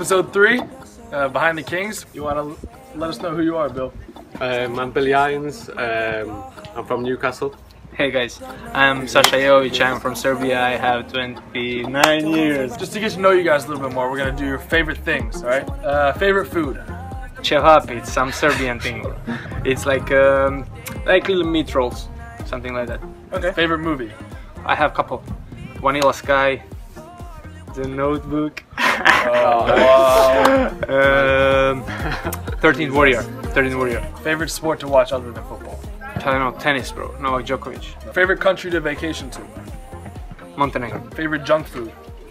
Episode 3, Behind the Kings. You want to let us know who you are, Bill? I'm Billy Irons. I'm from Newcastle. Hey guys, I'm Sasha Jovic, I'm from Serbia, I have 29 years. Just to get to know you guys a little bit more, we're going to do your favorite things, alright? Favorite food? Cevap, it's some Serbian thing. It's like little meat rolls, something like that. Okay. Favorite movie? I have a couple. Vanilla Sky, The Notebook. Oh, wow. 13th Warrior. Favorite sport to watch other than football? I don't know, tennis bro, Novak Djokovic. Favorite country to vacation to? Montenegro. Favorite junk food?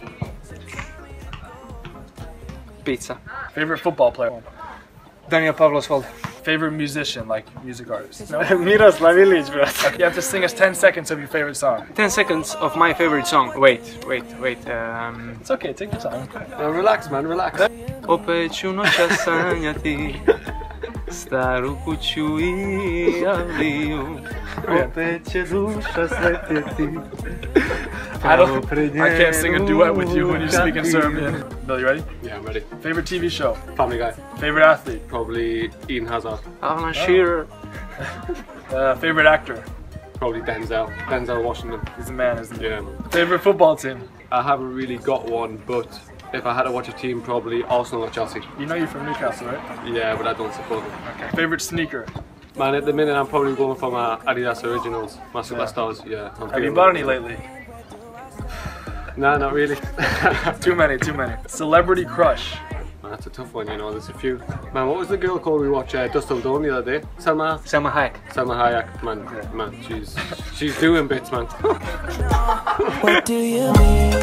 Pizza. Favorite football player? Daniel Pavlos-Vold. Favorite musician, like music artist? No? Miroslav Ilić, bro. You have to sing us 10 seconds of your favorite song. 10 seconds of my favorite song. Wait. It's okay, take your time. Relax, man, relax. Opet ću noćas sanjati staru kuću i avliju. Opet će duša sletjeti. I can't sing a duet with you when you speak in Serbian. Bill, you ready? Yeah, I'm ready. Favorite TV show? Family Guy. Favorite athlete? Probably Eden Hazard. Alan Shearer. Favorite actor? Probably Denzel. Denzel Washington. He's a man, isn't he? Yeah, man. Favorite football team? I haven't really got one, but if I had to watch a team, probably Arsenal or Chelsea. You know you're from Newcastle, right? Yeah, but I don't support them. Okay. Favorite sneaker? Man, at the minute I'm probably going for my Adidas Originals, my Superstars. Yeah. Have you bought any lately? No, not really. Too many. Celebrity crush? Man, that's a tough one, you know, there's a few. Man, what was the girl called we watched Dust Till Dawn the other day? Selma Hayek. Man, she's doing bits, man. What do you mean?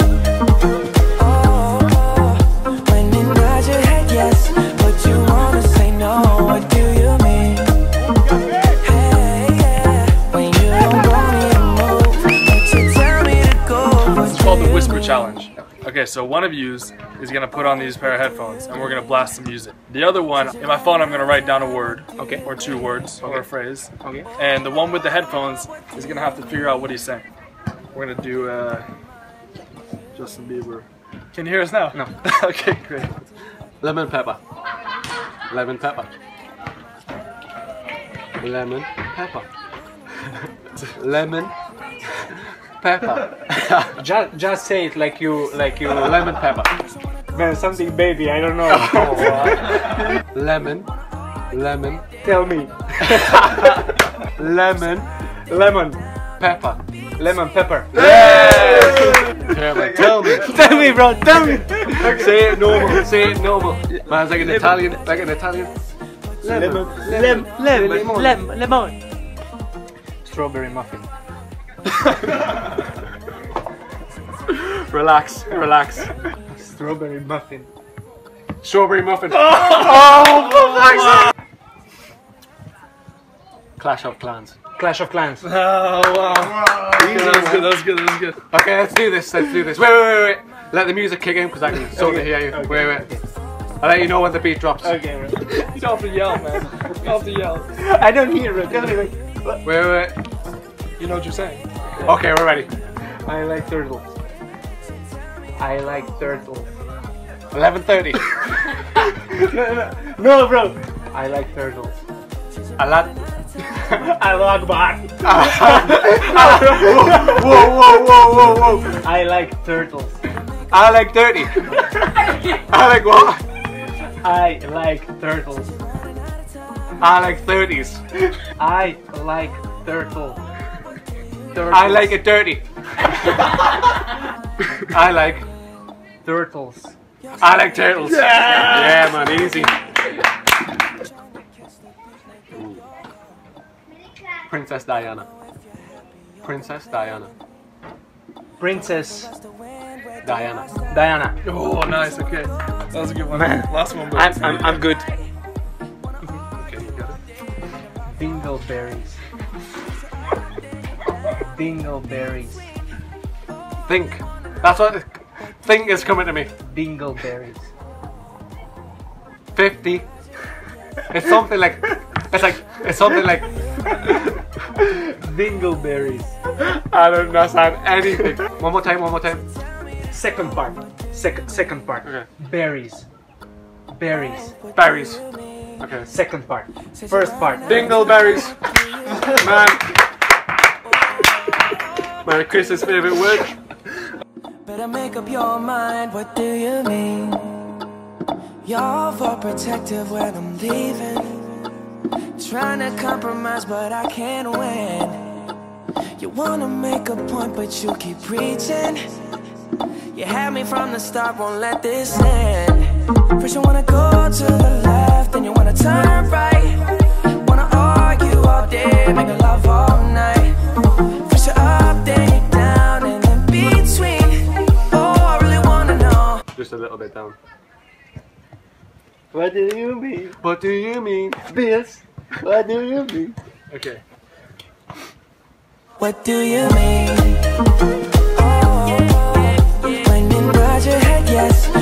When you nod your head yes, but you wanna say no. What do you mean? Hey, yeah. When you don't want me to move, but you tell me to go. It's called the Whisper Challenge. Okay, so one of you is gonna put on these pair of headphones and we're gonna blast some music. The other one, in my phone I'm gonna write down a word, Okay. or 2 words, or a phrase. Okay. And the one with the headphones is gonna have to figure out what he's saying. We're gonna do Justin Bieber. Can you hear us now? No. Okay, great. Lemon pepper. Lemon pepper. Lemon pepper. Lemon pepper. Just say it like you. Lemon pepper. Man, something baby, I don't know. Lemon. Tell me. Lemon Lemon pepper. Yeah, man, tell me. Tell me, bro. Tell me. Say it normal. Man, it's like an Italian. Lemon. Strawberry muffin. Relax. Strawberry muffin. Strawberry muffin. Clash of Clans. Clash of Clans. Oh, wow. That was good. Okay, let's do this. Wait. Let the music kick in because I can sort of hear you. Okay. Wait. I'll let you know when the beat drops. Okay. You don't have to yell, man. You don't have to yell. I don't hear it. Tell me. Wait. You know what you're saying. Okay, we're ready. I like turtles. 11:30. No, bro. I like turtles. I like. Allah Akbar. Whoa. I like turtles. I like dirty. I like what? I like turtles. I like 30s. I like turtles. I like it dirty. I like turtles. I like turtles. Yeah, man, easy. Princess Diana. Princess Diana. Diana. Oh, nice. Okay, that was a good one. Man. Last one, bro. I'm good. Okay, you got it. Dingleberries. Think. That's what. Think is coming to me. Dingleberries. 50. It's something like. It's something like. Dingleberries. I don't understand anything. One more time. Second part. Second part. Okay. Berries. berries. Berries. Okay. Second part. First part. Dingleberries. Man. Man, Chris's favourite word. Better make up your mind, what do you mean? You're overprotective when I'm leaving. Trying to compromise, but I can't win. You wanna make a point, but you keep preaching. You had me from the start, won't let this end. First you wanna go to the left, then you wanna turn right. Wanna argue all day, make love all night. First you're up, then you're down, and in between. Oh, I really wanna know. Just a little bit down. What do you mean? What do you mean? This? What do you mean? Okay. What do you mean? Oh, when you nod your head yes,